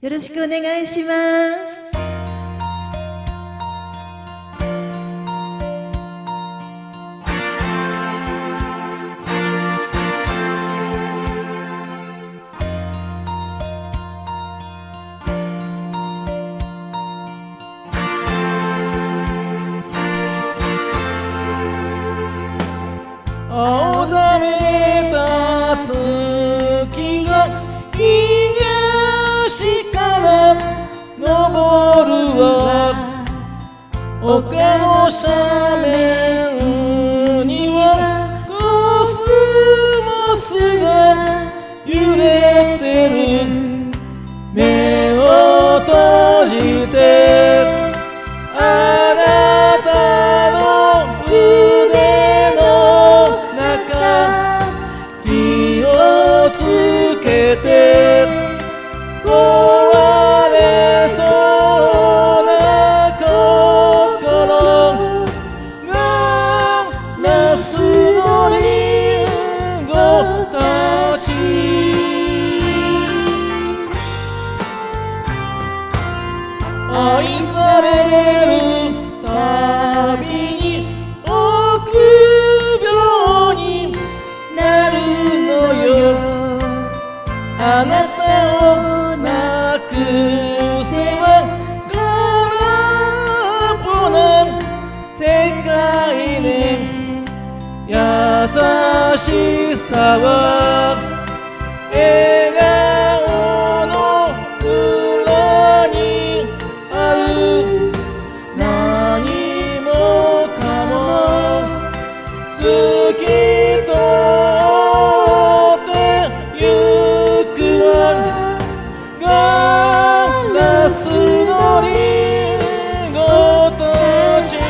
よろしくお願いします。 青ざめた月が東から昇るわ。丘の斜面にはコスモスが揺れてる。目を閉じてあなたの腕の中気をつけて壊れそうな心がナスのリンゴたち。愛されるたびに臆病になるのよ。あなたをなくせば空っぽな世界ね。優しさは笑顔の裏にある。何もかも好きとってゆくわ。ガラスのリンゴたち。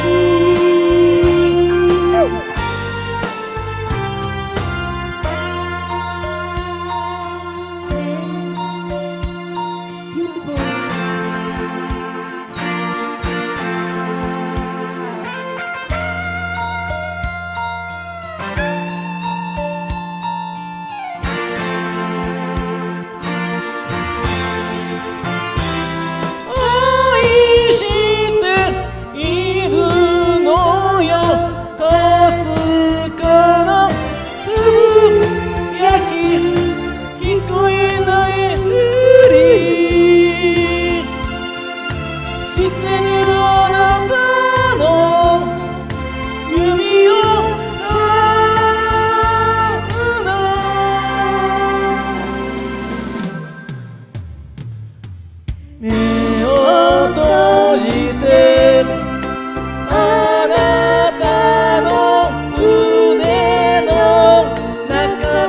目を閉じてあなたの腕の中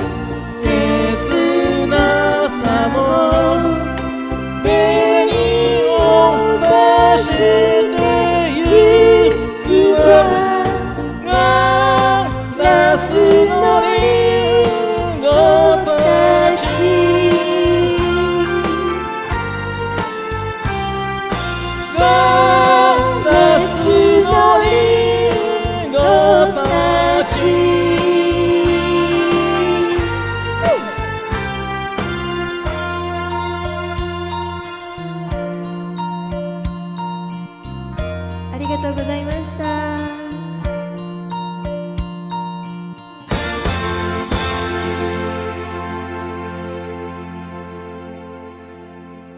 切なさも紅をさしてゆくわ。ガラスのリンゴたち。 ありがとうございました。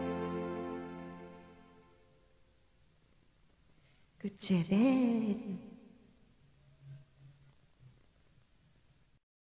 グッチェベール。